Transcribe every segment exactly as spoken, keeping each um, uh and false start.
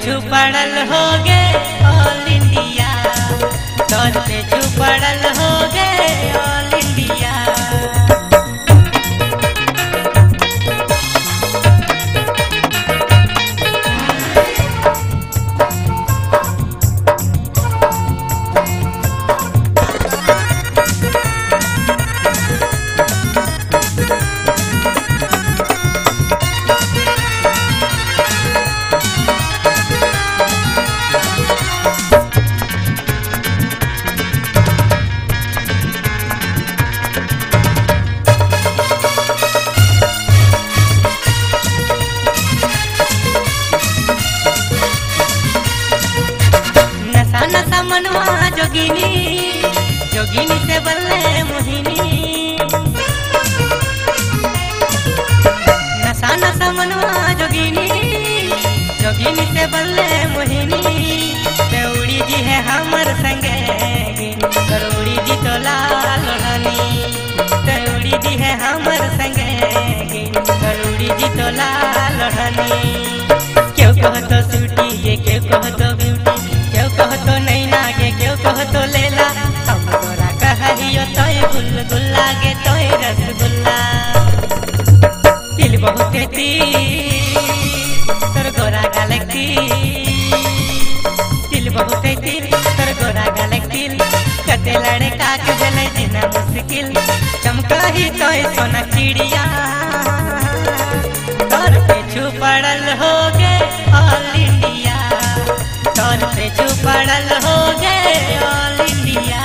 पीछू पड़ल हो गए ऑल इंडिया, तोर पीछू पड़ल हो गए ऑल इंडिया। नशा मनवा जोगिनी, जोगिनी से बल्ले मोहिनी। नशा नशा मनवा जोगिनी, जोगिनी से बल्ले मोहिनी। देउड़ी जी है हमर संगे, करोड़ी जी तो लाल रानी। देउड़ी जी है हमर संगे, करोड़ी जी तो लाल रानी। क्यों कहो तो सूटी ये, क्यों कहो तो ब्यूटी, क्यों कहो तो नहीं नागे, क्यों कहो तो लेला। हम तोरा कहियो तोय गुलगुल्ला गे तोय रसगुल्ला। दिल बहुत तीर तोर गोरा गालक तीर, दिल बहुत तीर तोर गोरा गालक तीर। कते लड़का के जले जीना मुश्किल, चमका ही तोय सोना चिड़िया। तोर पीछू पड़ल हो गए ऑल इंडिया, तोर पीछू पड़ल हो गए ऑल इंडिया।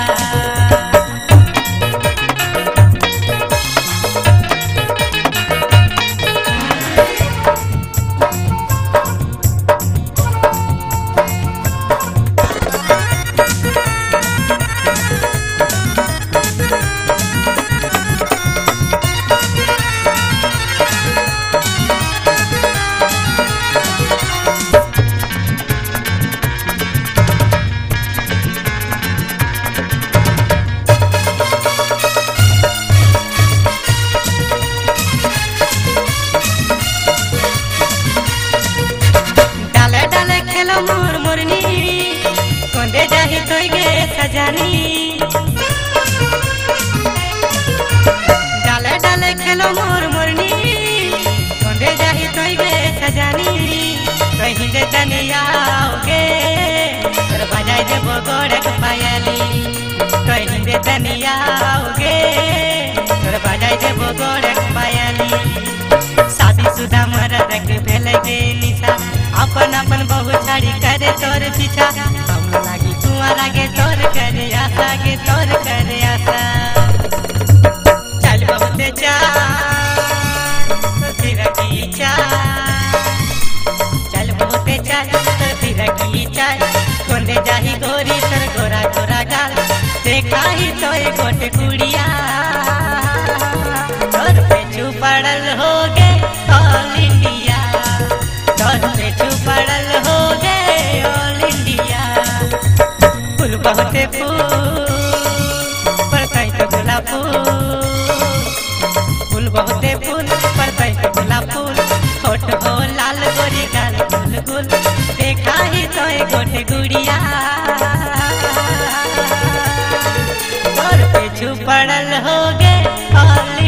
मोर मोरनी कोंदे जाही तोय गे सजानी। डाले डाले खेलो मोर मोरनी, कोंदे जाही तोय गे सजानी। कहीं दे तनिया गे तोर बजाई दे बगोड़क पायली। कहीं दे तनिया गे तोर बजाई दे बगोड़क पायली। शादीशुदा मर्द के भेले गे निशा, अपन अपन बहु छाड़ी करे तोर पीछा। हम लागी कुआं गे तोर करे आशा गे तोर करे आशा। चल बहुत चा फिर की चा, चल बहुत चा फिर की चा। कोंदे जाही गोरी तर गोरा गोरा गाल, देखा ही तोय गोट कुड़िया। तोर पीछू पड़ल हो गए ऑल इंडिया, तोर पीछू पड़ल हो गए ऑल इंडिया। फूल बहुते फूल पड़तई तो गुलाब फूल, फूल बहुते फूल पड़तई तो गुलाब फूल। होठ हो लाल गोरी गाल गुल गुल, देखा ही तोय गोटे गुड़िया। तोर पीछू पड़ल हो गए ऑल